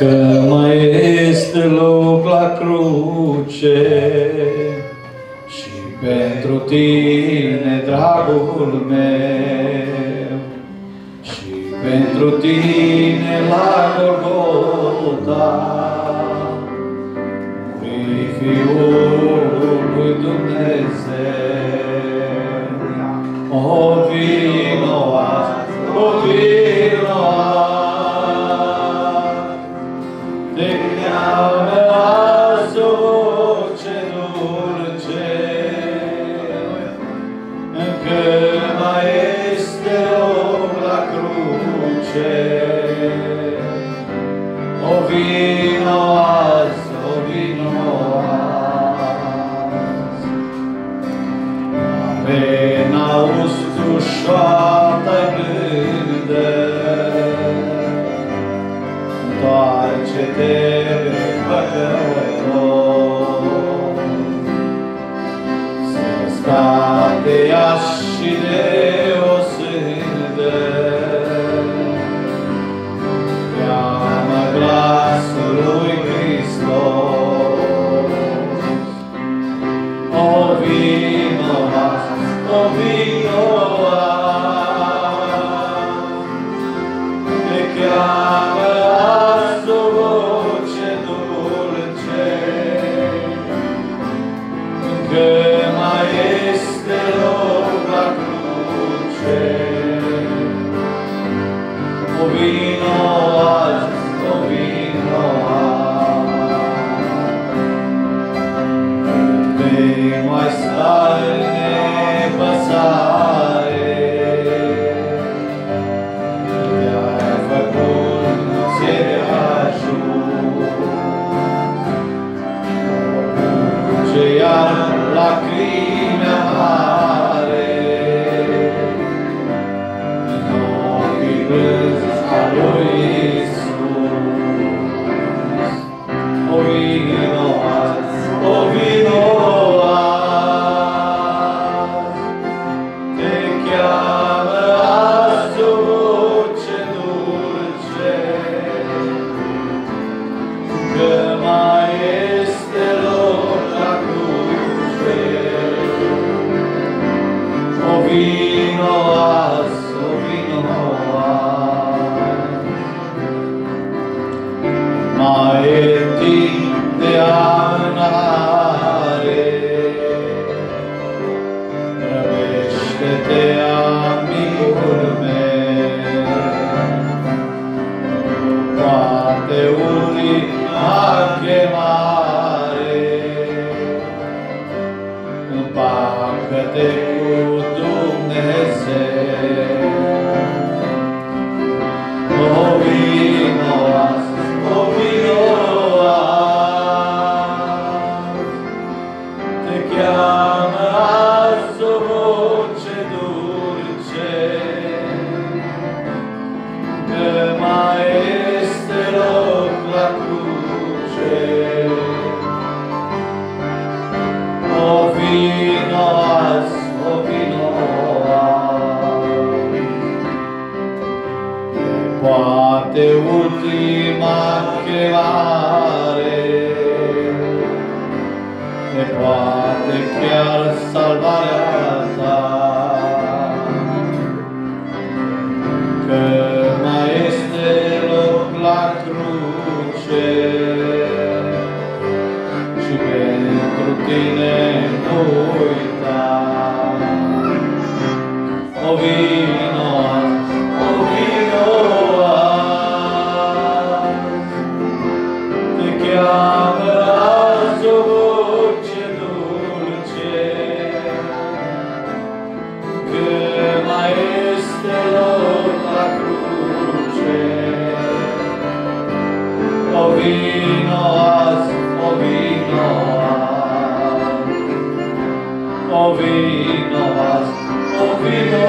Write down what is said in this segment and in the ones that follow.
Că mai este loc la cruce și pentru tine, dragul meu, și pentru tine la Golgota, muri Fiul lui Dumnezeu. O vino azi, o vino azi, te cheamă azi o voce dulce, încă mai este loc la cruce. O vino azi, o vino azi, pena ustușoară blândă, întoarce-te păcătos, să scape de ea și de o sândă. Cheamă glasul lui Hristos. O vino azi, o vino azi, te cheamă azi o voce dulce, încă mai este loc la cruce. O vino azi, o vino azi, vei mai sta în nepăsare, te-ai făcut ție de ajuns, ce iar lacrimi amare, în ochii blânzi a lui Iisus. O vino azi, o vino azi, te cheamă azi o voce dulce, că mai este loc la cruce. O vino azi, o vino azi, mai e timp de amânare, răbește-te, amicul meu, poate ultima chemare, împacă-te cu Dumnezeu. O vino azi, o vino azi, te cheamă azi o voce dulce, că mai este loc la cruce. O vino azi, o vino azi, poate ultima chemare, te poate chiar salvarea ta, că mai este loc la cruce și pentru tine nu uita. O vino azi, o vino azi, te cheamă azi o voce dulce, că mai este loc la cruce. O vino azi, o vino azi, o vino azi, o vino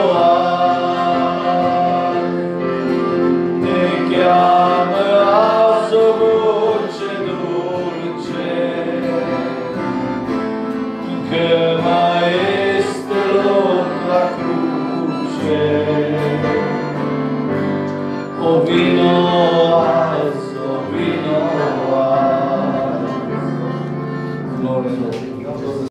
azi, te cheamă azi o voce dulce, că mai este loc la cruce. O vino azi, o Glory, Lord.